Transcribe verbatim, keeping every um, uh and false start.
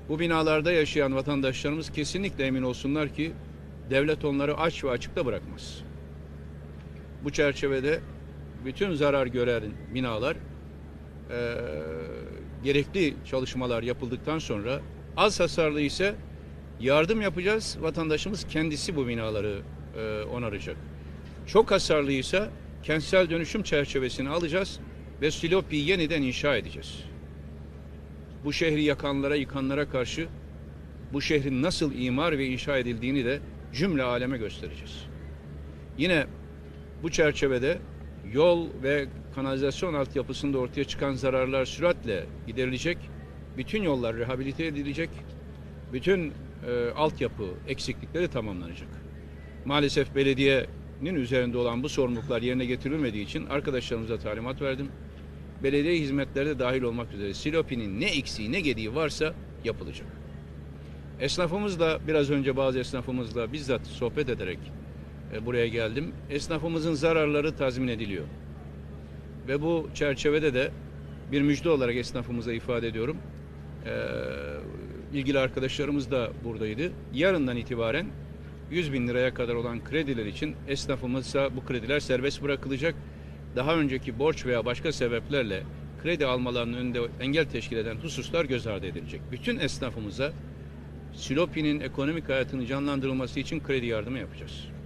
Bu binalarda yaşayan vatandaşlarımız kesinlikle emin olsunlar ki devlet onları aç ve açıkta bırakmaz. Bu çerçevede bütün zarar gören binalar e, gerekli çalışmalar yapıldıktan sonra, az hasarlı ise yardım yapacağız. Vatandaşımız kendisi bu binaları e, onaracak. Çok hasarlıysa kentsel dönüşüm çerçevesini alacağız ve Silopi'yi yeniden inşa edeceğiz. Bu şehri yakanlara, yıkanlara karşı bu şehrin nasıl imar ve inşa edildiğini de cümle aleme göstereceğiz. Yine bu çerçevede yol ve kanalizasyon altyapısında ortaya çıkan zararlar süratle giderilecek, bütün yollar rehabilite edilecek, bütün e, altyapı eksiklikleri tamamlanacak. Maalesef belediyenin üzerinde olan bu sorumluluklar yerine getirilmediği için arkadaşlarımıza talimat verdim. Belediye hizmetleri de dahil olmak üzere Silopi'nin ne eksiği ne gediği varsa yapılacak. Esnafımızla, biraz önce bazı esnafımızla bizzat sohbet ederek e, buraya geldim. Esnafımızın zararları tazmin ediliyor. Ve bu çerçevede de bir müjde olarak esnafımıza ifade ediyorum. E, ilgili arkadaşlarımız da buradaydı. Yarından itibaren yüz bin liraya kadar olan krediler için esnafımızsa bu krediler serbest bırakılacak. Daha önceki borç veya başka sebeplerle kredi almalarının önünde engel teşkil eden hususlar göz ardı edilecek. Bütün esnafımıza Silopi'nin ekonomik hayatını canlandırılması için kredi yardımı yapacağız.